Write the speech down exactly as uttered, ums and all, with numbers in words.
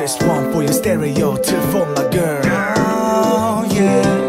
Just one for your stereo, two for my girl. Oh yeah.